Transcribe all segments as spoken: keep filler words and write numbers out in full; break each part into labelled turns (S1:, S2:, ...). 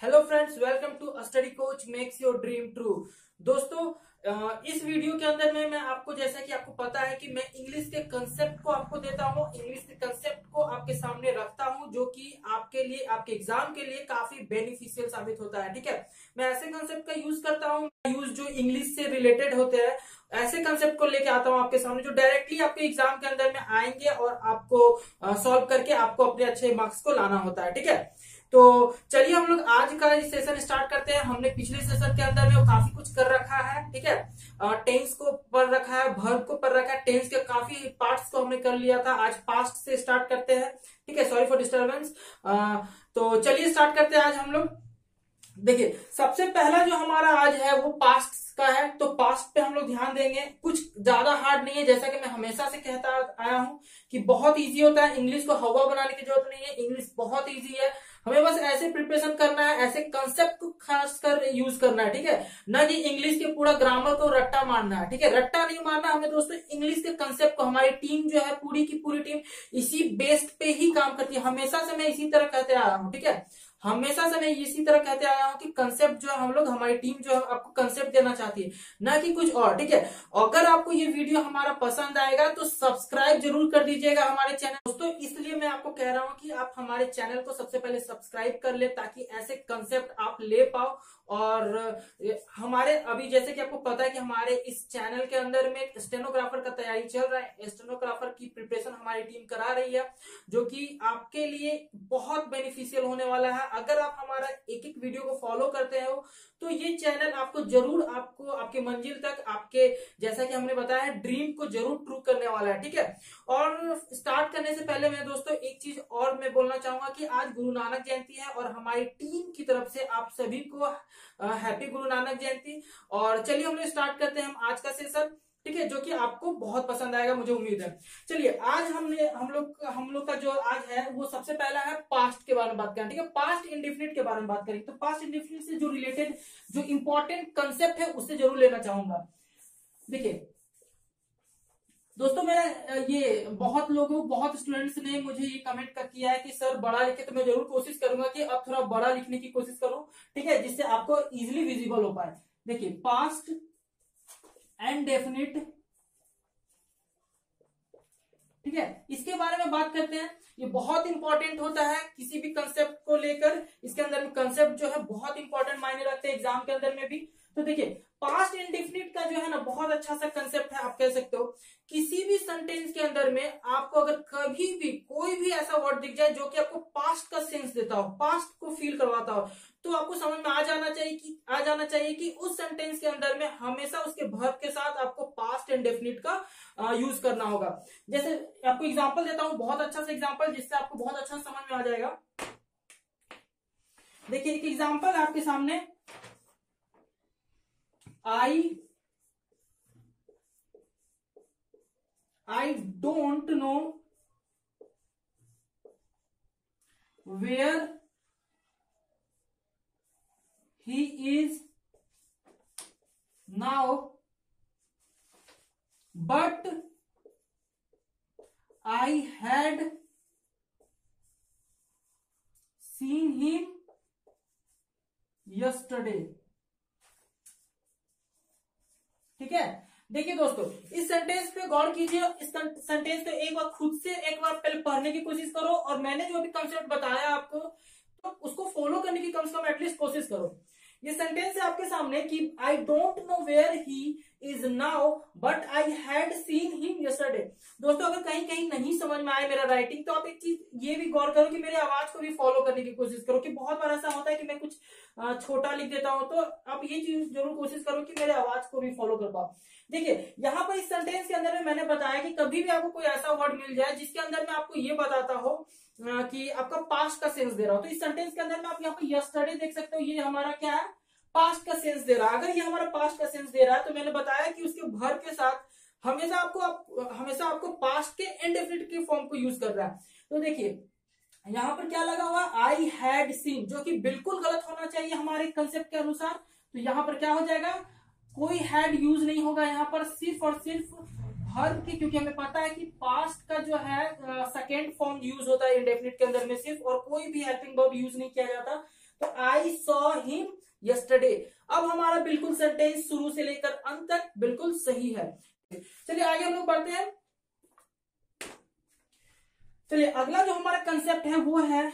S1: Hello friends, welcome to study coach makes your dream true. दोस्तों, इस video के अंदर में मैं आपको, जैसा कि आपको पता है कि मैं इंग्लिश के कंसेप्ट को आपको देता हूं, इंग्लिश के कंसेप्ट को आपके सामने रखता हूं, जो कि आपके लिए, आपके एग्जाम के लिए काफी बेनिफिशियल साबित होता है। ठीक है, मैं ऐसे कंसेप्ट का यूज करता हूं, यूज जो इंग्लिश से रिलेटेड होते हैं, ऐसे कंसेप्ट को लेके आता हूं आपके सामने, जो डायरेक्टली आपके एग्जाम के अंदर में आएंगे और आपको सॉल्व करके आपको अपने अच्छे मार्क्स को लाना होता है। ठीक है, तो चलिए हम लोग आज का सेशन स्टार्ट करते हैं। हमने पिछले सेशन के अंदर में वो काफी कुछ कर रखा है। ठीक है, टेंस को पढ़ रखा है, वर्ब को पढ़ रखा है, टेंस के काफी पार्ट्स को हमने कर लिया था। आज पास्ट से स्टार्ट करते हैं। ठीक है, सॉरी फॉर डिस्टर्बेंस। तो चलिए स्टार्ट करते हैं आज हम लोग। देखिए, सबसे पहला जो हमारा आज है वो पास्ट का है, तो पास्ट पे हम लोग ध्यान देंगे। कुछ ज्यादा हार्ड नहीं है, जैसा कि मैं हमेशा से कहता आया हूं कि बहुत इजी होता है। इंग्लिश को हवा बनाने की जरूरत नहीं है, इंग्लिश बहुत इजी है। हमें बस ऐसे प्रिपरेशन करना है, ऐसे कंसेप्ट को खास कर यूज करना है। ठीक है, ना कि इंग्लिश के पूरा ग्रामर को रट्टा मारना है। ठीक है, रट्टा नहीं मारना हमें दोस्तों, इंग्लिश के कंसेप्ट को। हमारी टीम जो है, पूरी की पूरी टीम इसी बेस्ड पे ही काम करती है। हमेशा से मैं इसी तरह कहते आया हूं। ठीक है, हमेशा से मैं इसी तरह कहते आया हूं कि कंसेप्ट जो है, हम लोग, हमारी टीम जो है आपको कंसेप्ट देना चाहती है, ना कि कुछ और। ठीक है, अगर आपको ये वीडियो हमारा पसंद आएगा तो सब्सक्राइब जरूर कर दीजिएगा हमारे चैनल दोस्तों। इसलिए मैं आपको कह रहा हूं कि आप हमारे चैनल को सबसे पहले सब्सक्राइब कर ले, ताकि ऐसे कंसेप्ट आप ले पाओ। और हमारे अभी, जैसे कि आपको पता है कि हमारे इस चैनल के अंदर में स्टेनोग्राफर का तैयारी चल रहा है। स्टेनोग्राफर की प्रिपरेशन हमारी टीम करा रही है, जो कि आपके लिए बहुत बेनिफिशियल होने वाला है। अगर आप हमारा एक एक वीडियो को फॉलो करते हो तो ये चैनल आपको जरूर, आपको आपके मंजिल तक, आपके, जैसा कि हमने बताया, ड्रीम को जरूर ट्रू करने वाला है। ठीक है, और स्टार्ट करने से पहले मैं दोस्तों एक चीज और मैं बोलना चाहूंगा कि आज गुरु नानक जयंती है, और हमारी टीम की तरफ से आप सभी को हैप्पी गुरु नानक जयंती। और चलिए हम लोग स्टार्ट करते हैं हम आज का सेशन। ठीक है, जो कि आपको बहुत पसंद आएगा, मुझे उम्मीद है। चलिए, आज हमने हम लोग हम लोग का जो आज है वो सबसे पहला है पास्ट के बारे में बात करें। ठीक है, पास्ट इंडेफिनिट के बारे में बात करेंगे। तो पास्ट इंडेफिनिट से जो रिलेटेड जो इंपॉर्टेंट कंसेप्ट है उससे जरूर लेना चाहूंगा। देखिए दोस्तों, मेरा ये बहुत लोगों, बहुत स्टूडेंट्स ने मुझे ये कमेंट कर किया है कि सर बड़ा लिखे, तो मैं जरूर कोशिश करूंगा कि अब थोड़ा बड़ा लिखने की कोशिश करूं। ठीक है, जिससे आपको इजिली विजिबल हो पाए। देखिए, पास्ट एंड डेफिनिट, ठीक है, इसके बारे में बात करते हैं। ये बहुत इंपॉर्टेंट होता है किसी भी कंसेप्ट को लेकर। इसके अंदर में कंसेप्ट जो है बहुत इंपॉर्टेंट मायने रखते हैं एग्जाम के अंदर में भी। तो देखिए, पास्ट इंडेफिनिट का जो है ना, बहुत अच्छा सा कंसेप्ट है। आप कह सकते हो किसी भी सेंटेंस के अंदर में आपको अगर कभी भी कोई भी ऐसा वर्ड दिख जाए जो कि आपको पास्ट का सेंस देता हो, पास्ट को फील करवाता हो, तो आपको समझ में आ जाना चाहिए कि आ जाना चाहिए कि उस सेंटेंस के अंदर में हमेशा उसके वर्ब के साथ आपको पास्ट इंडेफिनिट का यूज करना होगा। जैसे आपको एग्जांपल देता हूं, बहुत अच्छा सा एग्जांपल, जिससे आपको बहुत अच्छा समझ में आ जाएगा। देखिए, एक एग्जांपल आपके सामने, I I don't know where he is now, but I had seen him yesterday। ठीक है, देखिए दोस्तों, इस सेंटेंस पे गौर कीजिए। इस सेंटेंस पे एक बार खुद से एक बार पहले पढ़ने की कोशिश करो, और मैंने जो भी कंसेप्ट बताया आपको, तो उसको फॉलो करने की कम से कम एटलीस्ट कोशिश करो। ये सेंटेंस है आपके सामने कि I don't know where he is now, but I had seen him yesterday. दोस्तों, अगर कहीं कहीं नहीं समझ में आए मेरा राइटिंग, तो आप एक चीज ये भी गौर करो कि मेरी आवाज को भी फॉलो करने की कोशिश करो। कि बहुत बार ऐसा होता है कि मैं कुछ छोटा लिख देता हूं, तो आप ये चीज जरूर कोशिश करो कि मेरे आवाज को भी फॉलो कर पाओ। देखिए, यहाँ पर इस सेंटेंस के अंदर में मैंने बताया कि कभी भी आपको कोई ऐसा वर्ड मिल जाए जिसके अंदर में आपको ये बताता हो कि आपका पास्ट का सेंस दे रहा हो, तो इस सेंटेंस के अंदर में आप यहाँ पे यस्टरडे देख सकते हो। ये हमारा क्या है, पास्ट का सेंस दे रहा है। अगर ये हमारा पास्ट का सेंस दे रहा है, तो मैंने बताया कि उसके वर्ब के साथ हमेशा आपको आप, हमेशा आपको पास्ट के इंडेफिनिट के फॉर्म को यूज कर रहा है। तो देखिए, यहाँ पर क्या लगा हुआ, आई हैड सीन, जो कि बिल्कुल गलत होना चाहिए हमारे कंसेप्ट के अनुसार। तो यहाँ पर क्या हो जाएगा, कोई हैड यूज नहीं होगा यहाँ पर, सिर्फ और सिर्फ वर्ब की, क्योंकि हमें पता है कि पास्ट का जो है सेकेंड फॉर्म यूज होता है इंडेफिनिट के अंदर में सिर्फ, और कोई भी हेल्पिंग वर्ब यूज नहीं किया जाता। तो आई सॉ हिम यस्टरडे। अब हमारा बिल्कुल सेंटेंस शुरू से लेकर अंत तक बिल्कुल सही है। चलिए आगे हम लोग बढ़ते हैं। चलिए अगला जो हमारा कंसेप्ट है वो है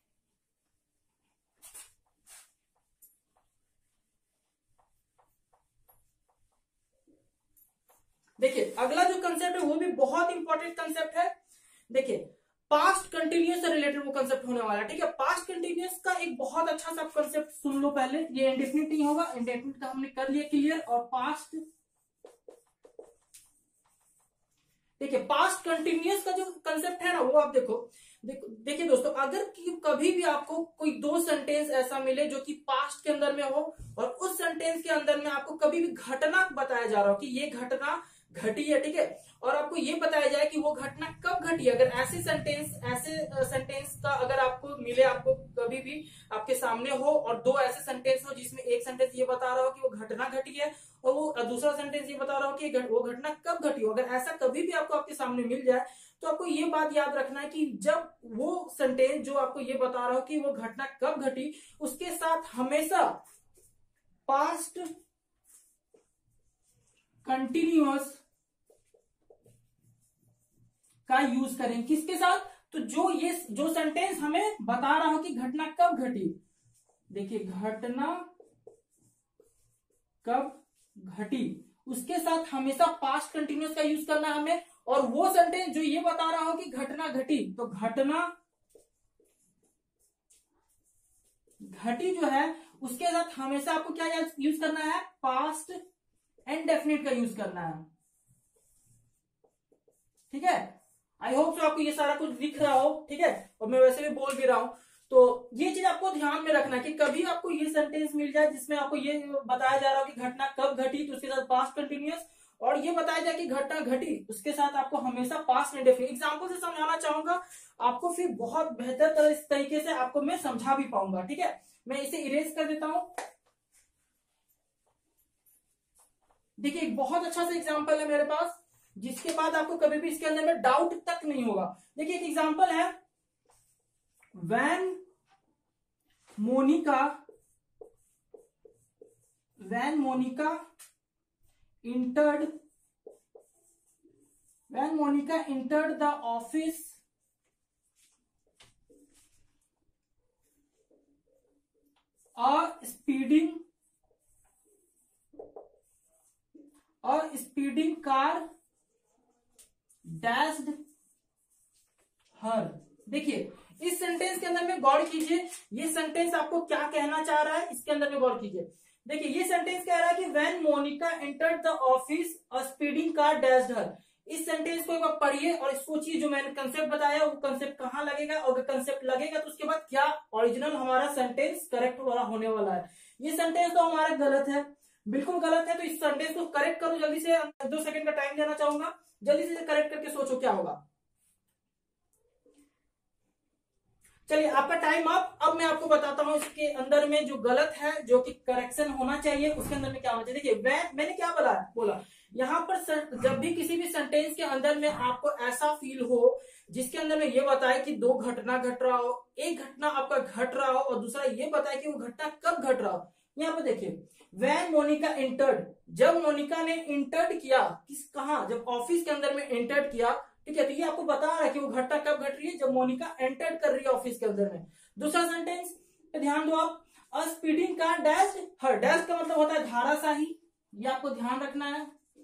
S1: देखिए अगला जो कंसेप्ट है वो भी बहुत इंपॉर्टेंट कंसेप्ट है। देखिए पास्ट कंटिन्यूअस से रिलेटेड वो कंसेप्ट होने वाला है। ठीक है, पास्ट कंटिन्यूअस का एक बहुत अच्छा सा कंसेप्ट सुन लो पहले। ये इंडेफिनिट नहीं होगा, इंडेफिनिट का हमने कर लिया क्लियर। और पास्ट देखिए पास्ट कंटिन्यूअस का जो कंसेप्ट है ना वो आप देखो देखो देखिए दोस्तों, अगर कभी भी आपको कोई दो सेंटेंस ऐसा मिले जो कि पास्ट के अंदर में हो और उस सेंटेंस के अंदर में आपको कभी भी घटना बताया जा रहा हो कि ये घटना घटी है, ठीक है, और आपको ये बताया जाए कि वो घटना कब घटी है। अगर ऐसे सेंटेंस ऐसे सेंटेंस का अगर आपको मिले, आपको कभी भी आपके सामने हो और दो ऐसे सेंटेंस हो जिसमें एक सेंटेंस ये बता रहा हो कि वो घटना घटी है और वो दूसरा सेंटेंस ये बता रहा हो कि वो घटना कब घटी हो, अगर ऐसा कभी भी आपको आपके सामने मिल जाए तो आपको ये बात याद रखना है कि जब वो सेंटेंस जो आपको ये बता रहा हो कि वो घटना कब घटी, उसके साथ हमेशा पास्ट कंटिन्यूअस का यूज करें। किसके साथ? तो जो ये जो सेंटेंस हमें बता रहा हो कि घटना कब घटी, देखिए घटना कब घटी, उसके साथ हमेशा पास्ट कंटिन्यूअस का यूज करना है हमें। और वो सेंटेंस जो ये बता रहा हो कि घटना घटी, तो घटना घटी जो है उसके साथ हमेशा आपको क्या यूज करना है? पास्ट इंडेफिनिट का यूज करना है। ठीक है, आई होप सो आपको ये सारा कुछ दिख रहा हो। ठीक है, और मैं वैसे भी बोल भी रहा हूं, तो ये चीज आपको ध्यान में रखना है कि कभी आपको ये सेंटेंस मिल जाए जिसमें आपको ये बताया जा रहा हो कि घटना कब घटी, तो उसके साथ पास्ट कंटिन्यूअस, और ये बताया जाए कि घटना घटी, उसके साथ आपको हमेशा पास्ट इंडेफिनिट। एग्जाम्पल से समझाना चाहूंगा आपको, फिर बहुत बेहतर तरह इस तरीके से आपको मैं समझा भी पाऊंगा। ठीक है, मैं इसे इरेज कर देता हूं। देखिए एक बहुत अच्छा सा एग्जाम्पल है मेरे पास, जिसके बाद आपको कभी भी इसके अंदर में डाउट तक नहीं होगा। देखिए एक एग्जाम्पल है, when Monica when Monica entered when Monica entered the office a speeding और स्पीडिंग कार डैश्ड हर। देखिए इस सेंटेंस के अंदर में गौर कीजिए, ये सेंटेंस आपको क्या कहना चाह रहा है, इसके अंदर में गौर कीजिए। देखिए ये सेंटेंस कह रहा है कि when Monica entered the office a speeding car dashed her. इस सेंटेंस को एक बार पढ़िए और सोचिए, जो मैंने कंसेप्ट बताया वो कंसेप्ट कहां लगेगा, और कंसेप्ट लगेगा तो उसके बाद क्या ओरिजिनल हमारा सेंटेंस करेक्ट वाला होने वाला है। ये सेंटेंस तो हमारा गलत है, बिल्कुल गलत है, तो इस सेंटेंस को करेक्ट करो जल्दी से। दो सेकंड का टाइम देना चाहूंगा, जल्दी से करेक्ट करके सोचो क्या होगा। चलिए आपका टाइम अप। अब मैं आपको बताता हूं इसके अंदर में जो गलत है, जो कि करेक्शन होना चाहिए, उसके अंदर में क्या होना चाहिए। देखिए मैं मैंने क्या बोला बोला यहाँ पर जब भी किसी भी सेंटेंस के अंदर में आपको ऐसा फील हो जिसके अंदर में ये बताए कि दो घटना घट रहा हो, एक घटना आपका घट रहा हो और दूसरा ये बताए कि वो घटना कब घट रहा हो। यहाँ पर देखिए व्हेन मोनिका एंटर्ड, जब मोनिका ने इंटर्ड किया, किस कहा, जब ऑफिस के अंदर में एंटर्ड किया, ठीक है, तो ये आपको बता रहा है कि वो घटना कब घट रही है, जब मोनिका एंटर्ड कर रही है ऑफिस के अंदर में। दूसरा सेंटेंस पे ध्यान दो आप, a speeding car dashed her. Dash का मतलब होता है धाराशाही, ये आपको ध्यान रखना है,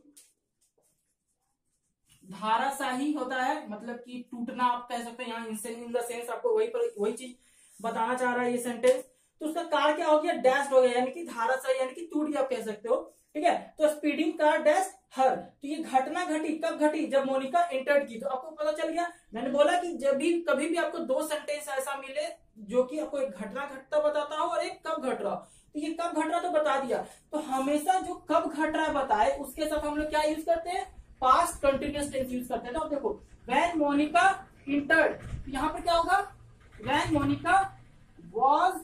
S1: धाराशाही होता है मतलब कि टूटना आप कह सकते हैं। यहाँ इन द सेंस आपको वही पर वही चीज बताना चाह रहा है ये सेंटेंस। तो उसका कार क्या हो गया, डैश हो गया, यानी कि धाराशाही यानी कि टूट गया आप कह सकते हो। ठीक है, तो स्पीडिंग कार डैश हर, तो ये घटना घटी कब घटी, जब मोनिका एंटर्ड की। तो आपको पता चल गया, मैंने बोला कि जब भी कभी भी आपको दो सेंटेंस ऐसा मिले जो कि आपको एक घटना घटता बताता हो और एक कब घट रहा हो, तो ये कब घट रहा तो बता दिया, तो हमेशा जो कब घट रहा है बताए उसके साथ हम लोग क्या यूज करते हैं, पास्ट कंटिन्यूअस टेंस यूज करते हैं। तो आप देखो व्हेन मोनिका इंटर्ड, यहां पर क्या होगा, व्हेन मोनिका वाज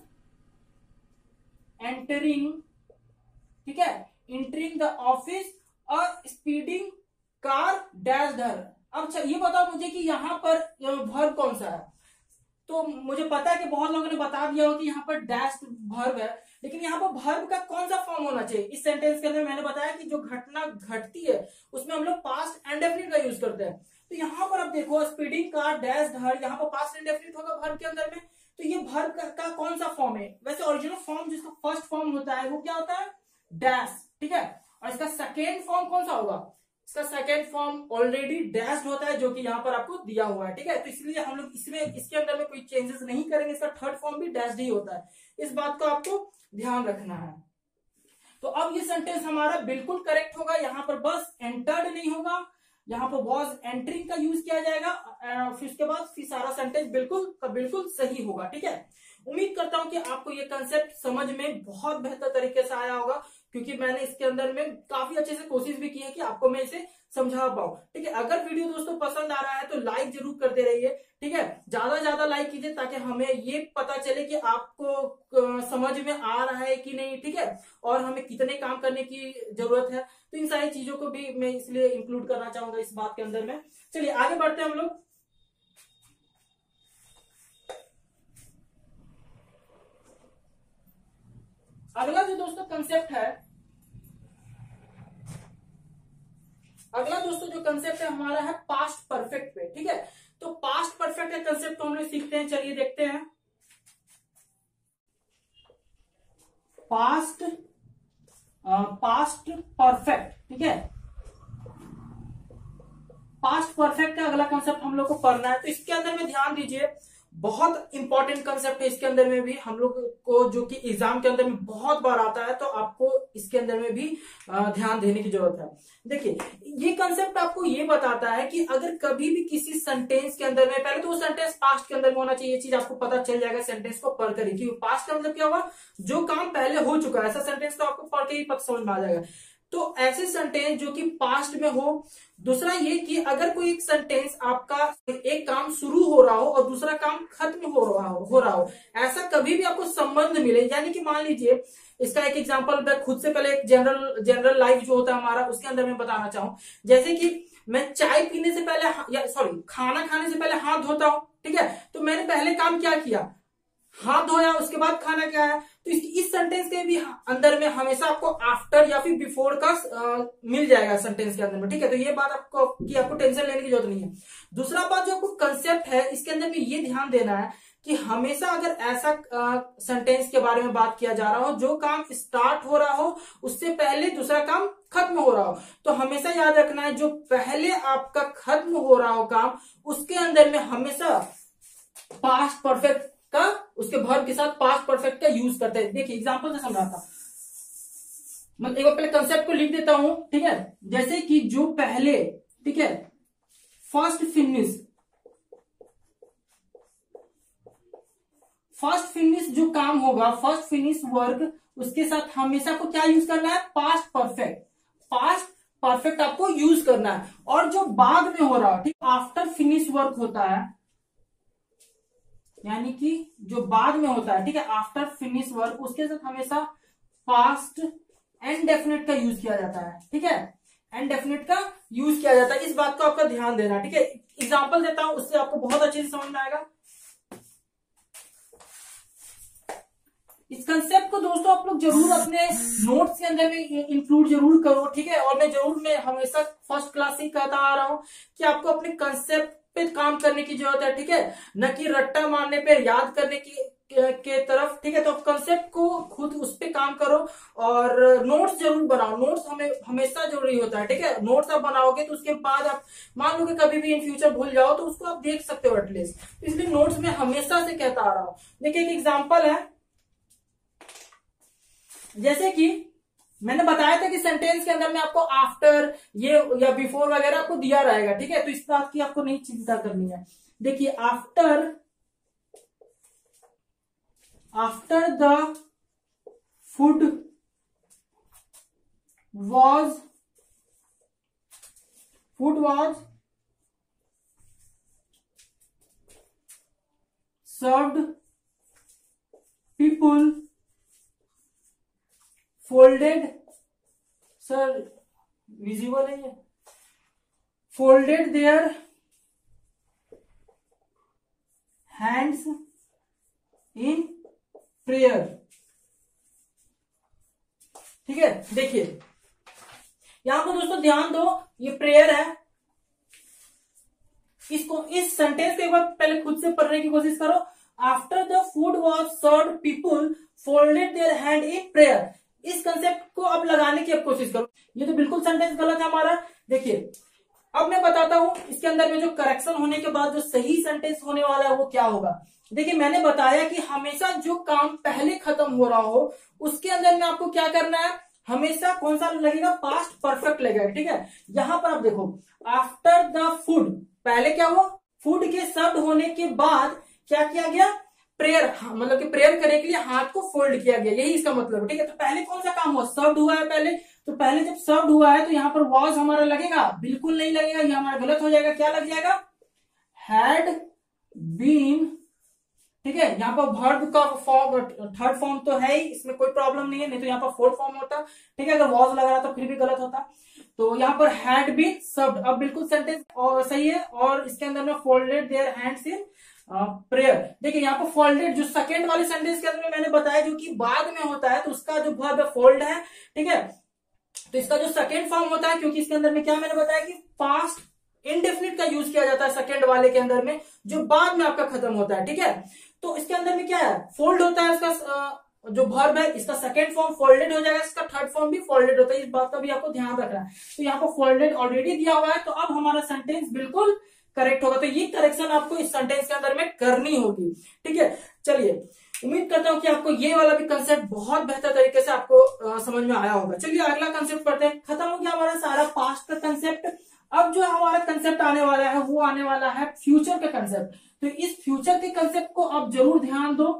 S1: एंटरिंग, ठीक है, entering the office a speeding car dashed her. अब ये बताओ मुझे कि यहां पर वर्ब कौन सा है, तो मुझे पता है कि बहुत लोगों ने बता दिया हो कि यहाँ पर डैश वर्ब है, लेकिन यहाँ पर वर्ब का कौन सा फॉर्म होना चाहिए। इस सेंटेंस के अंदर मैंने बताया कि जो घटना घटती है उसमें हम लोग पास्ट इंडेफिनिट का यूज करते हैं। तो यहाँ पर अब देखो स्पीडिंग कार डैश धर, यहाँ पर पास्ट इंडेफिनिट होगा वर्ब के अंदर में। तो ये वर्ब का, का कौन सा फॉर्म है? वैसे ओरिजिनल फॉर्म जिसका फर्स्ट फॉर्म होता है वो क्या होता है? डैश, ठीक है। और इसका सेकेंड फॉर्म कौन सा होगा? इसका सेकेंड फॉर्म ऑलरेडी डैश्ड होता है, जो कि यहाँ पर आपको दिया हुआ है, ठीक है। तो इसलिए हम लोग इसमें इसके अंदर में कोई चेंजेस नहीं करेंगे, इसका थर्ड फॉर्म भी डैश्ड ही होता है। इस बात को आपको ध्यान रखना है। तो अब ये सेंटेंस हमारा बिल्कुल करेक्ट होगा, यहाँ पर बस एंटर्ड नहीं होगा, यहाँ पर वॉज एंट्रिंग का यूज किया जाएगा, फिर उसके बाद फिर सारा सेंटेंस बिल्कुल का बिल्कुल सही होगा, ठीक है। उम्मीद करता हूं कि आपको ये कंसेप्ट समझ में बहुत बेहतर तरीके से आया होगा, क्योंकि मैंने इसके अंदर में काफी अच्छे से कोशिश भी की है कि आपको मैं इसे समझा पाऊं, ठीक है। अगर वीडियो दोस्तों पसंद आ रहा है तो लाइक जरूर करते रहिए, ठीक है। ज्यादा ज्यादा लाइक कीजिए ताकि हमें ये पता चले कि आपको समझ में आ रहा है कि नहीं, ठीक है, और हमें कितने काम करने की जरूरत है। तो इन सारी चीजों को भी मैं इसलिए इंक्लूड करना चाहूंगा इस बात के अंदर में। चलिए आगे बढ़ते हैं हम लोग। अगला जो दोस्तों कंसेप्ट है, अगला दोस्तों जो कंसेप्ट है हमारा है पास्ट परफेक्ट पे, ठीक है। तो पास्ट परफेक्ट का कंसेप्ट तो हम लोग सीखते हैं, चलिए देखते हैं। पास्ट पास्ट परफेक्ट, ठीक है। पास्ट परफेक्ट का अगला कंसेप्ट हम लोग को पढ़ना है। तो इसके अंदर में ध्यान दीजिए, बहुत इंपॉर्टेंट कंसेप्ट है इसके अंदर में भी हम लोग को, जो कि एग्जाम के अंदर में बहुत बार आता है, तो आपको इसके अंदर में भी ध्यान देने की जरूरत है। देखिए ये कंसेप्ट आपको ये बताता है कि अगर कभी भी किसी सेंटेंस के अंदर में, पहले तो वो सेंटेंस पास्ट के अंदर में होना चाहिए, ये चीज आपको पता चल जाएगा सेंटेंस को पढ़ कर ही, कि पास्ट का मतलब क्या होगा, जो काम पहले हो चुका है, ऐसा सेंटेंस तो आपको पढ़ के ही पता समझ में आ जाएगा। तो ऐसे सेंटेंस जो कि पास्ट में हो। दूसरा ये कि अगर कोई एक सेंटेंस आपका एक काम शुरू हो रहा हो और दूसरा काम खत्म हो रहा हो हो रहा हो ऐसा कभी भी आपको संबंध मिले, यानी कि मान लीजिए, इसका एक एग्जांपल मैं खुद से पहले एक जनरल जनरल लाइफ जो होता है हमारा, उसके अंदर मैं बताना चाहूं। जैसे कि मैं चाय पीने से पहले या सॉरी खाना खाने से पहले हाथ धोता हूं, ठीक है। तो मैंने पहले काम क्या किया, हाथ धोया, उसके बाद खाना क्या है। तो इस, इस सेंटेंस के भी अंदर में हमेशा आपको आफ्टर या फिर बिफोर का आ, मिल जाएगा सेंटेंस के अंदर में, ठीक है। तो ये बात आपको कि आपको टेंशन लेने की जरूरत नहीं है। दूसरा बात जो आपको कंसेप्ट है इसके अंदर में ये ध्यान देना है कि हमेशा अगर ऐसा सेंटेंस के बारे में बात किया जा रहा हो जो काम स्टार्ट हो रहा हो उससे पहले दूसरा काम खत्म हो रहा हो, तो हमेशा याद रखना है जो पहले आपका खत्म हो रहा हो काम, उसके अंदर में हमेशा पास्ट परफेक्ट का, उसके वर्ब के साथ पास्ट परफेक्ट का यूज करते हैं। देखिए एग्जांपल से समझाता, मैं एक बार पहले कंसेप्ट को लिख देता हूं, ठीक है। जैसे कि जो पहले, ठीक है, फर्स्ट फिनिश, फर्स्ट फिनिश जो काम होगा, फर्स्ट फिनिश वर्क, उसके साथ हमेशा को क्या यूज करना है, पास्ट परफेक्ट, पास्ट परफेक्ट आपको यूज करना है। और जो बाद में हो रहा है, ठीक, आफ्टर फिनिश वर्क होता है, यानी कि जो बाद में होता है, ठीक है, आफ्टर फिनिश वर्क, उसके साथ हमेशा पास्ट एंड डेफिनेट का यूज किया जाता है, ठीक है, एंड डेफिनेट का यूज किया जाता है। इस बात को आपका ध्यान देना, ठीक है। एग्जांपल देता हूं, उससे आपको बहुत अच्छे से समझ में आएगा। इस कंसेप्ट को दोस्तों आप लोग जरूर अपने नोट्स के अंदर में इंक्लूड जरूर करो, ठीक है। और मैं जरूर मैं हमेशा फर्स्ट क्लास से कहता आ रहा हूं कि आपको अपने कंसेप्ट पे काम करने की जरूरत है, ठीक है, न कि रट्टा मारने पे, याद करने की के, के तरफ, ठीक है। तो कंसेप्ट को खुद उस पे काम करो और नोट्स जरूर बनाओ। नोट्स हमें हमेशा जरूरी होता है, ठीक है। नोट्स आप बनाओगे तो उसके बाद आप मान लो कि कभी भी इन फ्यूचर भूल जाओ तो उसको आप देख सकते हो एटलीस्ट। इसलिए नोट्स में हमेशा से कहता आ रहा हूं। देखिए एक एग्जाम्पल है, जैसे कि मैंने बताया था कि सेंटेंस के अंदर में आपको आफ्टर ये या बिफोर वगैरह आपको दिया रहेगा, ठीक है। तो इस बात की आपको नहीं चिंता करनी है। देखिए after after the food was food was served people folded, sir visible है ये, folded their hands in prayer. ठीक है, देखिए यहां पर दोस्तों ध्यान दो, ये प्रेयर है। इसको, इस सेंटेंस को एक बार पहले खुद से पढ़ने की कोशिश करो। After the food was served people folded their hand in prayer. इस कंसेप्ट को अब लगाने की अब कोशिश करो। ये तो बिल्कुल सेंटेंस गलत है हमारा। देखिए अब मैं बताता हूं इसके अंदर में जो करेक्शन होने के बाद जो सही सेंटेंस होने वाला है वो क्या होगा। देखिए मैंने बताया कि हमेशा जो काम पहले खत्म हो रहा हो उसके अंदर में आपको क्या करना है, हमेशा कौन सा लगेगा, पास्ट परफेक्ट लगेगा। ठीक है, यहां पर आप देखो आफ्टर द फूड, पहले क्या हुआ, फूड के शब्द होने के बाद क्या किया गया, प्रेयर, मतलब कि प्रेयर करने के लिए हाथ को फोल्ड किया गया, यही इसका मतलब है। ठीक है, तो पहले कौन सा काम हुआ, शब्द हुआ है पहले, तो पहले जब शब्द हुआ है तो यहाँ पर वॉज हमारा लगेगा, बिल्कुल नहीं लगेगा, ये हमारा गलत हो जाएगा। क्या लग जाएगा, हैड बीन। ठीक है, यहाँ पर वर्ब का फॉर्म थर्ड फॉर्म तो है ही, इसमें कोई प्रॉब्लम नहीं है, नहीं तो यहाँ पर फोर्थ फॉर्म होता। ठीक है, अगर वॉज लग रहा तो फिर भी गलत होता। तो यहाँ पर हैड बीन शब्द, अब बिल्कुल सेंटेंस और सही है। और इसके अंदर में folded their hands in prayer. देखिए यहाँ पर फोल्डेड, जो सेकेंड वाले सेंटेंस के अंदर में मैंने बताया जो कि बाद में होता है, तो उसका जो वर्ब है फोल्ड है। ठीक है, तो इसका जो सेकेंड फॉर्म होता है, क्योंकि इसके अंदर में क्या मैंने बताया कि पास्ट इंडेफिनिट का यूज किया जाता है सेकेंड वाले के अंदर में, जो बाद में आपका खत्म होता है। ठीक है, तो इसके अंदर में क्या है, फोल्ड होता है, इसका जो वर्ब है इसका सेकेंड फॉर्म फोल्डेड हो जाएगा, इसका थर्ड फॉर्म भी फोल्डेड होता है, इस बात का भी आपको ध्यान रखना है। तो यहाँ पर फोल्डेड ऑलरेडी दिया हुआ है, तो अब हमारा सेंटेंस बिल्कुल करेक्ट होगा। तो ये करेक्शन आपको इस सेंटेंस के अंदर में करनी होगी। ठीक है, चलिए उम्मीद करता हूं कि आपको ये वाला भी कंसेप्ट बहुत बेहतर तरीके से आपको आ, समझ में आया होगा। चलिए अगला कंसेप्ट पढ़ते हैं। खत्म हो गया हमारा सारा पास्ट का कंसेप्ट। अब जो हमारा कंसेप्ट आने वाला है वो आने वाला है फ्यूचर का कंसेप्ट। तो इस फ्यूचर के कंसेप्ट को आप जरूर ध्यान दो।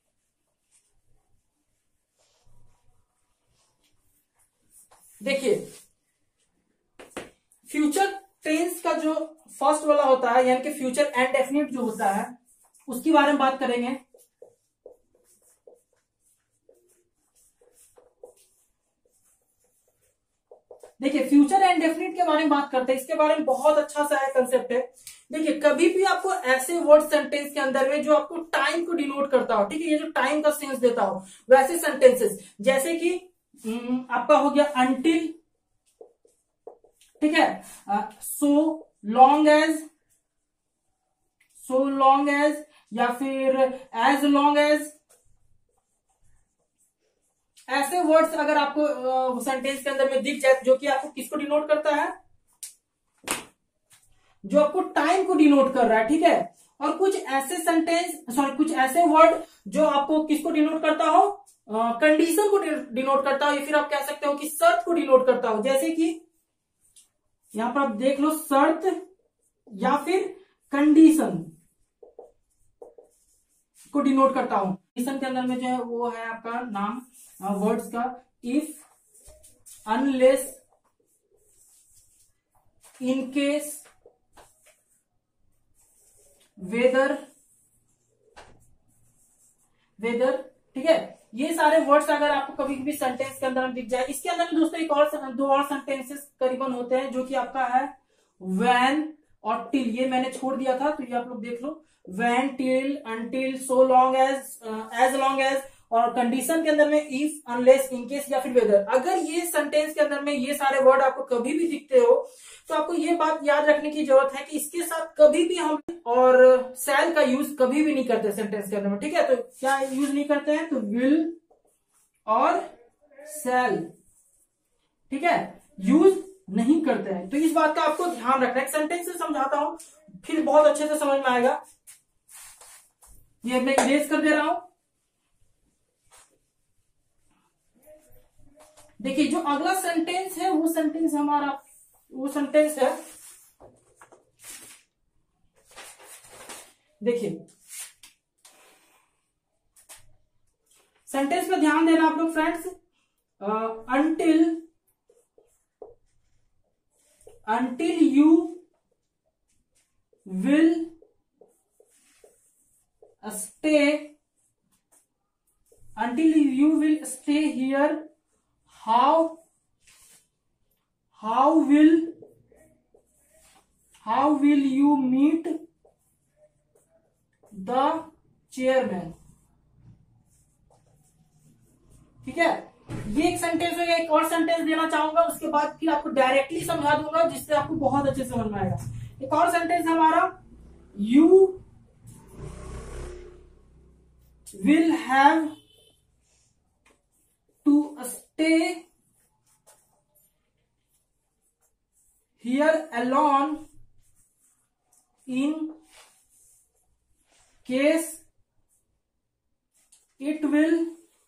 S1: देखिए फ्यूचर टेंस का जो फर्स्ट वाला होता है, यानी कि फ्यूचर एंड डेफिनिट जो होता है, उसके बारे में बात करेंगे। देखिए फ्यूचर एंड डेफिनिट के बारे में बात करते हैं, इसके बारे में बहुत अच्छा सा है कंसेप्ट है। देखिए कभी भी आपको ऐसे वर्ड सेंटेंस के अंदर में जो आपको टाइम को डिनोट करता हो, ठीक है, ये जो टाइम का सेंस देता हो, वैसे सेंटेंसेस जैसे कि आपका हो गया अनटिल, ठीक है, so long as, so long as, या फिर एज लॉन्ग एज, ऐसे वर्ड्स अगर आपको सेंटेंस के अंदर में दिख जाए जो कि आपको किसको डिनोट करता है, जो आपको टाइम को डिनोट कर रहा है। ठीक है, और कुछ ऐसे सेंटेंस सॉरी कुछ ऐसे वर्ड जो आपको किसको डिनोट करता हो, कंडीशन uh, को डिनोट करता हो, या फिर आप कह सकते हो कि शर्त को डिनोट करता हो। जैसे कि यहां पर आप देख लो, शर्त या फिर कंडीशन को डिनोट करता हूं। कंडीशन के अंदर में जो है वो है आपका नाम वर्ड्स का, if, unless, in case, whether, whether. ठीक है, ये सारे वर्ड्स अगर आपको कभी कभी सेंटेंस के अंदर में दिख जाए। इसके अंदर में दोस्तों एक और दो और सेंटेंसेस करीबन होते हैं जो कि आपका है व्हेन और टिल। ये मैंने छोड़ दिया था, तो ये आप लोग देख लो, when, till, until, so long as, as long as, और कंडीशन के अंदर में इफ, अनलेस, इनकेस या फिर वेदर। अगर ये सेंटेंस के अंदर में ये सारे वर्ड आपको कभी भी दिखते हो तो आपको ये बात याद रखने की जरूरत है कि इसके साथ कभी भी हम और शैल का यूज कभी भी नहीं करते सेंटेंस के अंदर में। ठीक है, तो क्या यूज नहीं करते हैं, तो विल और शैल, ठीक है, यूज नहीं करते हैं। तो इस बात का आपको ध्यान रखना है। सेंटेंस से समझाता हूं फिर बहुत अच्छे से समझ में आएगा। ये मैं इरेज कर दे रहा हूं। देखिए जो अगला सेंटेंस है वो सेंटेंस हमारा वो सेंटेंस है, देखिए सेंटेंस में ध्यान देना आप लोग friends. Until, until you will stay, until you will stay here, how how will how will you meet the chairman. ठीक है, ये एक सेंटेंस हो गया। एक और सेंटेंस देना चाहूंगा, उसके बाद फिर आपको डायरेक्टली समझा दूंगा, जिससे आपको बहुत अच्छे से समझ में आएगा। एक और सेंटेंस हमारा, you will have to stay here alone in case it will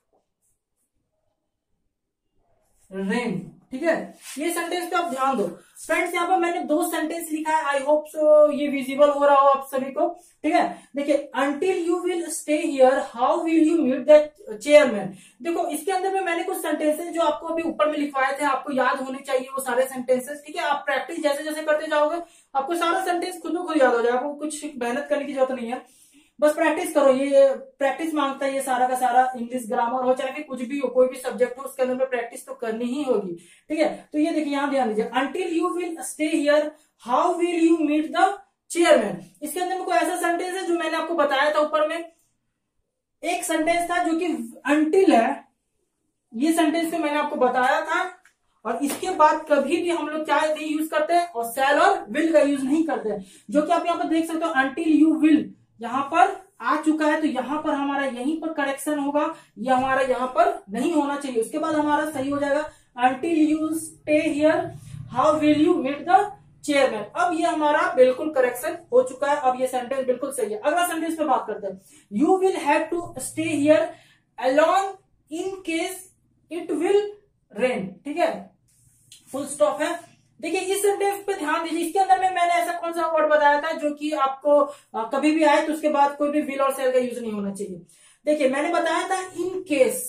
S1: rain. ठीक है, ये सेंटेंस पे आप ध्यान दो फ्रेंड्स। यहाँ पर मैंने दो सेंटेंस लिखा है, आई होप सो ये विजिबल हो रहा हो आप सभी को। ठीक है, देखिए, until you will stay here how will you meet the chairman. देखो, इसके अंदर में मैंने कुछ सेंटेंसेस जो आपको अभी ऊपर में लिखवाए थे, आपको याद होने चाहिए वो सारे सेंटेंसेस। ठीक है, आप प्रैक्टिस जैसे जैसे करते जाओगे आपको सारा सेंटेंस खुद को खुद याद हो जाएगा, आपको कुछ मेहनत करने की जरूरत नहीं है, बस प्रैक्टिस करो। ये प्रैक्टिस मांगता है ये सारा का सारा, इंग्लिश ग्रामर हो चाहे फिर कुछ भी हो, कोई भी सब्जेक्ट हो, उसके अंदर में प्रैक्टिस तो करनी ही होगी। ठीक है, तो ये देखिए यहाँ ध्यान दीजिए, until you will stay here how will you meet the chairman. इसके अंदर में कोई ऐसा सेंटेंस है जो मैंने आपको बताया था ऊपर में, एक सेंटेंस था जो कि अंटिल है, ये सेंटेंस को मैंने आपको बताया था। और इसके बाद कभी भी हम लोग क्या नहीं यूज करते हैं, और शैल और विल का यूज नहीं करते हैं, जो कि आप यहाँ पर देख सकते हो। अंटिल यू विल यहां पर आ चुका है, तो यहां पर हमारा यहीं पर करेक्शन होगा, ये हमारा यहां पर नहीं होना चाहिए, उसके बाद हमारा सही हो जाएगा। Until you stay here how will you meet the chairman. अब ये हमारा बिल्कुल करेक्शन हो चुका है, अब ये सेंटेंस बिल्कुल सही है। अगला सेंटेंस पे बात करते हैं, you will have to stay here alone in case it will rain. ठीक है, फुल स्टॉप है। देखिए, इस सेंटेंस पे ध्यान दीजिए, इसके अंदर में मैंने ऐसा कौन सा वर्ड बताया था जो कि आपको आ, कभी भी आए तो उसके बाद कोई भी विल और सेल का यूज नहीं होना चाहिए। देखिए, मैंने बताया था in case,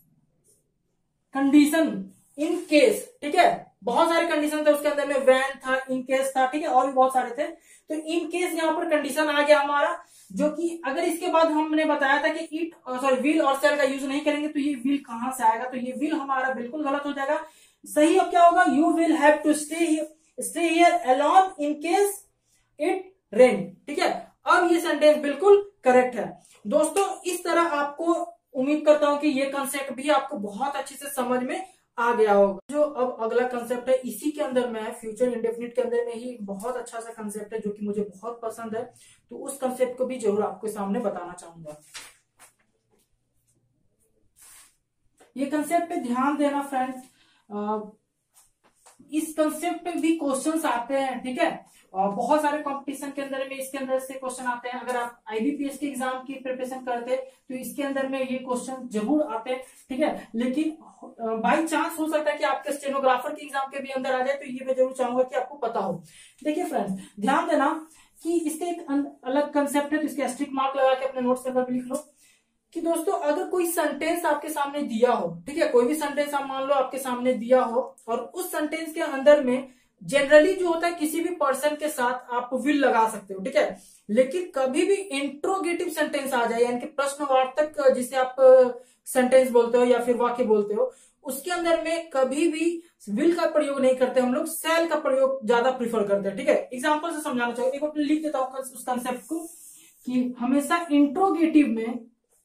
S1: condition, in case. ठीक है, बहुत सारे कंडीशन थे उसके अंदर में, वैन था, इन केस था, ठीक है, और भी बहुत सारे थे। तो इन केस यहाँ पर कंडीशन आ गया हमारा, जो कि अगर इसके बाद हमने बताया था कि इट सॉरी विल और सेल का यूज नहीं करेंगे, तो ये विल कहां से आएगा, तो ये विल हमारा बिल्कुल गलत हो जाएगा। सही अब क्या होगा, you will have to stay stay here alone in case it rain. ठीक है, अब ये सेंटेंस बिल्कुल करेक्ट है दोस्तों। इस तरह आपको उम्मीद करता हूं कि ये कंसेप्ट भी आपको बहुत अच्छे से समझ में आ गया होगा। जो अब अगला कंसेप्ट है, इसी के अंदर में फ्यूचर इंडेफिनिट के अंदर में ही बहुत अच्छा सा कंसेप्ट है जो कि मुझे बहुत पसंद है, तो उस कंसेप्ट को भी जरूर आपके सामने बताना चाहूंगा। ये कंसेप्ट पे ध्यान देना फ्रेंड्स, इस कंसेप्ट पे भी क्वेश्चंस आते हैं। ठीक है, और बहुत सारे कंपटीशन के अंदर में इसके अंदर से क्वेश्चन आते हैं। अगर आप आईबीपीएस के एग्जाम की प्रिपरेशन करते तो इसके अंदर में ये क्वेश्चन जरूर आते हैं। ठीक है, लेकिन बाई चांस हो सकता है कि आपके स्टेनोग्राफर के एग्जाम के भी अंदर आ जाए, तो ये मैं जरूर चाहूंगा कि आपको पता हो। देखिए फ्रेंड्स, ध्यान देना कि इसका एक अलग कंसेप्ट है, तो इसके एस्ट्रिक मार्क लगा के अपने नोट्स के अंदर लिख लो कि दोस्तों, अगर कोई सेंटेंस आपके सामने दिया हो, ठीक है, कोई भी सेंटेंस आप मान लो आपके सामने दिया हो, और उस सेंटेंस के अंदर में जनरली जो होता है किसी भी पर्सन के साथ आप विल लगा सकते हो। ठीक है, लेकिन कभी भी इंट्रोगेटिव सेंटेंस आ जाए, यानी कि प्रश्नवार्थक जिसे आप सेंटेंस बोलते हो या फिर वाक्य बोलते हो, उसके अंदर में कभी भी विल का प्रयोग नहीं करते हम लोग, सेल का प्रयोग ज्यादा प्रीफर करते हैं। ठीक है, एग्जाम्पल से समझाना चाहिए, एक बार लिख देता हूं उस कंसेप्ट को कि हमेशा इंट्रोगेटिव में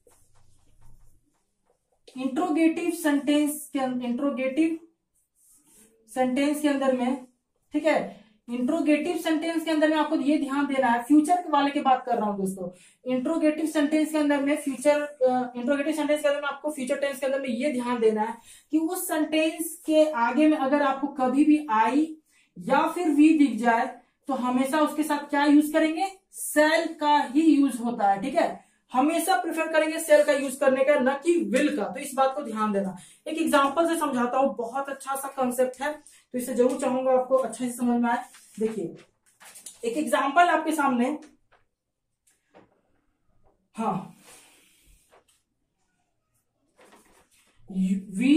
S1: इंट्रोगेटिव सेंटेंस के इंट्रोगेटिव सेंटेंस के अंदर में, ठीक है, इंट्रोगेटिव सेंटेंस के अंदर में आपको ये ध्यान देना है, फ्यूचर वाले की बात कर रहा हूं दोस्तों। इंट्रोगेटिव सेंटेंस के अंदर में फ्यूचर इंट्रोगेटिव सेंटेंस के अंदर में आपको फ्यूचर टेंस के अंदर में ये ध्यान देना है कि उस सेंटेंस के आगे में अगर आपको कभी भी आई या फिर वी दिख जाए, तो हमेशा उसके साथ क्या यूज करेंगे, सेल का ही यूज होता है। ठीक है, हमेशा प्रेफर करेंगे सेल का यूज करने का, न कि विल का। तो इस बात को ध्यान देना। एक एग्जांपल से समझाता हूं, बहुत अच्छा सा कंसेप्ट है, तो इसे जरूर चाहूंगा आपको अच्छे से समझ में आए। देखिए, एक एग्जांपल आपके सामने, हाँ, we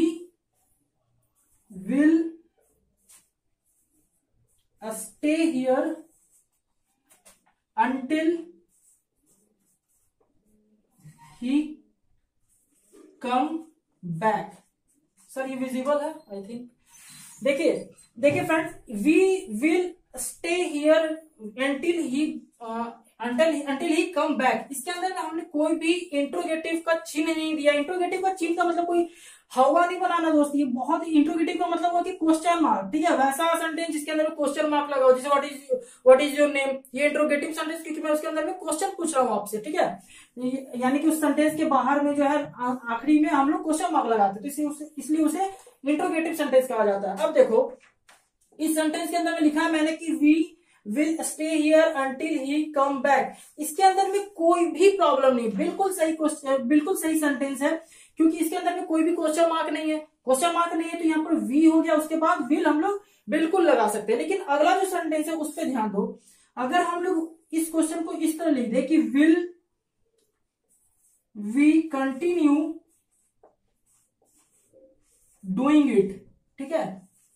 S1: will stay here until he come back. Sir ये विजिबल है आई थिंक। देखिए देखिए friends, we will stay here until he until until he come back, इसके अंदर में हमने कोई भी इंट्रोगेटिव का चिन्ह नहीं दिया। इंट्रोगेटिव का चिन्ह का मतलब कोई हवा नहीं बनाना दोस्त, ये बहुत ही इंट्रोगेटिव का मतलब हुआ कि क्वेश्चन मार्क, ठीक है, वैसा सेंटेंस जिसके अंदर में क्वेश्चन मार्क लगाओ, जैसे what is what is your name, ये इंट्रोगेटिव सेंटेंस क्योंकि मैं उसके अंदर में क्वेश्चन पूछ रहा हूँ आपसे, ठीक है, यानी कि उस सेंटेंस के बाहर में जो है आखिरी में हम लोग क्वेश्चन मार्क लगाते हैं, तो इसलिए इसलिए उसे इंट्रोगेटिव सेंटेंस कहा जाता है। अब देखो इस सेंटेंस के अंदर में लिखा है मैंने कि we will stay here until he come back, इसके अंदर में कोई भी प्रॉब्लम नहीं, बिल्कुल सही क्वेश्चन, बिल्कुल सही सेंटेंस है, क्योंकि इसके अंदर में कोई भी क्वेश्चन मार्क नहीं है। क्वेश्चन मार्क नहीं है तो यहाँ पर वी हो गया, उसके बाद विल हम लोग बिल्कुल लगा सकते हैं। लेकिन अगला जो सेंटेंस है उस पर ध्यान दो, अगर हम लोग इस क्वेश्चन को इस तरह लिख दे कि will we continue doing it, ठीक है,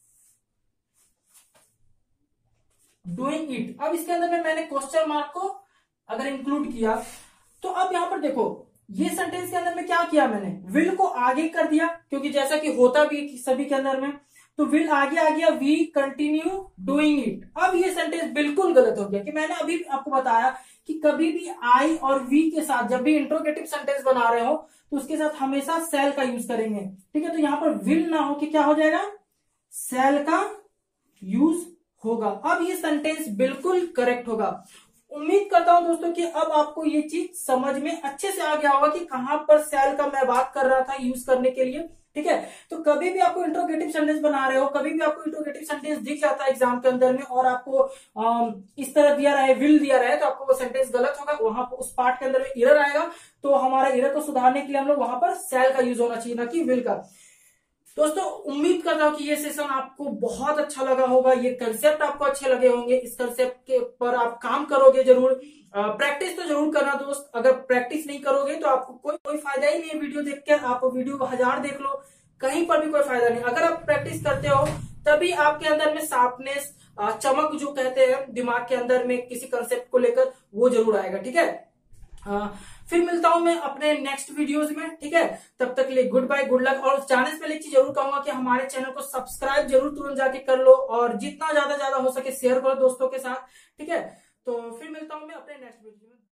S1: डूइंग इट, अब इसके अंदर में मैंने क्वेश्चन मार्क को अगर इंक्लूड किया तो अब यहां पर देखो ये सेंटेंस के अंदर में क्या किया मैंने, विल को आगे कर दिया, क्योंकि जैसा कि होता भी सभी के अंदर में, तो विल आगे आ गया, वी कंटिन्यू डूइंग इट। अब ये सेंटेंस बिल्कुल गलत हो गया कि मैंने अभी आपको बताया कि कभी भी आई और वी के साथ जब भी इंट्रोगेटिव सेंटेंस बना रहे हो तो उसके साथ हमेशा सेल का यूज करेंगे, ठीक है, तो यहां पर विल ना हो कि क्या हो जाएगा, सेल का यूज होगा। अब ये सेंटेंस बिल्कुल करेक्ट होगा। उम्मीद करता हूं दोस्तों कि अब आपको ये चीज समझ में अच्छे से आ गया होगा कि कहां पर सेल का मैं बात कर रहा था यूज करने के लिए, ठीक है। तो कभी भी आपको इंट्रोगेटिव सेंटेंस बना रहे हो, कभी भी आपको इंट्रोगेटिव सेंटेंस दिख जाता है एग्जाम के अंदर में और आपको आ, इस तरह दिया रहा है, विल दिया रहा है, तो आपको वो सेंटेंस गलत होगा, वहां पर उस पार्ट के अंदर में एरर आएगा, तो हमारा एरर को सुधारने के लिए हम लोग वहां पर सेल का यूज होना चाहिए, ना कि विल का। दोस्तों उम्मीद करता हूं कि ये सेशन आपको बहुत अच्छा लगा होगा, ये कंसेप्ट आपको अच्छे लगे होंगे, इस कंसेप्ट के पर आप काम करोगे जरूर, प्रैक्टिस तो जरूर करना दोस्त, अगर प्रैक्टिस नहीं करोगे तो आपको कोई कोई फायदा ही नहीं है। वीडियो देख के आप वीडियो हजार देख लो, कहीं पर भी कोई फायदा नहीं। अगर आप प्रैक्टिस करते हो तभी आपके अंदर में शार्पनेस, चमक जो कहते हैं दिमाग के अंदर में किसी कंसेप्ट को लेकर, वो जरूर आएगा, ठीक है। आ, फिर मिलता हूं मैं अपने नेक्स्ट वीडियोस में, ठीक है, तब तक के लिए गुड बाय, गुड लक। और जाने से पहले एक चीज जरूर कहूंगा कि हमारे चैनल को सब्सक्राइब जरूर तुरंत जाके कर लो और जितना ज्यादा ज्यादा हो सके शेयर करो दोस्तों के साथ, ठीक है। तो फिर मिलता हूं मैं अपने नेक्स्ट वीडियो में।